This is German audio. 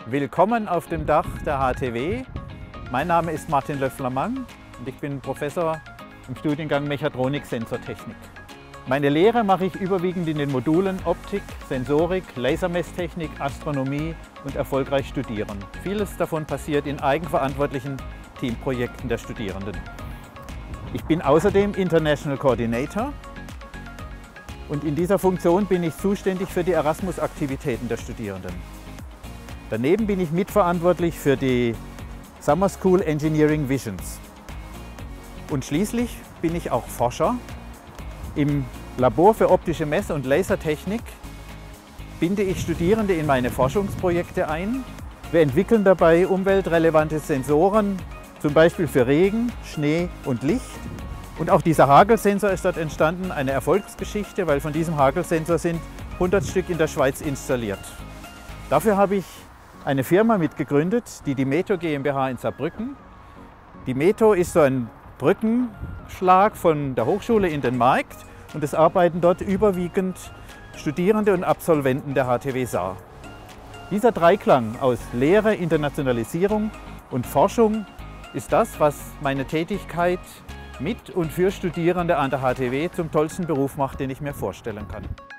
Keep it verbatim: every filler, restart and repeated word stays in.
Willkommen auf dem Dach der H T W. Mein Name ist Martin Löffler-Mang und ich bin Professor im Studiengang Mechatronik Sensortechnik. Meine Lehre mache ich überwiegend in den Modulen Optik, Sensorik, Lasermesstechnik, Astronomie und erfolgreich studieren. Vieles davon passiert in eigenverantwortlichen Teamprojekten der Studierenden. Ich bin außerdem International Coordinator und in dieser Funktion bin ich zuständig für die Erasmus-Aktivitäten der Studierenden. Daneben bin ich mitverantwortlich für die Summer School Engineering Visions. Und schließlich bin ich auch Forscher. Im Labor für optische Mess- und Lasertechnik binde ich Studierende in meine Forschungsprojekte ein. Wir entwickeln dabei umweltrelevante Sensoren, zum Beispiel für Regen, Schnee und Licht. Und auch dieser Hagelsensor ist dort entstanden, eine Erfolgsgeschichte, weil von diesem Hagelsensor sind hundert Stück in der Schweiz installiert. Dafür habe ich eine Firma mitgegründet, die die Meto GmbH in Saarbrücken. Die Meto ist so ein Brückenschlag von der Hochschule in den Markt und es arbeiten dort überwiegend Studierende und Absolventen der H T W Saar. Dieser Dreiklang aus Lehre, Internationalisierung und Forschung ist das, was meine Tätigkeit mit und für Studierende an der H T W zum tollsten Beruf macht, den ich mir vorstellen kann.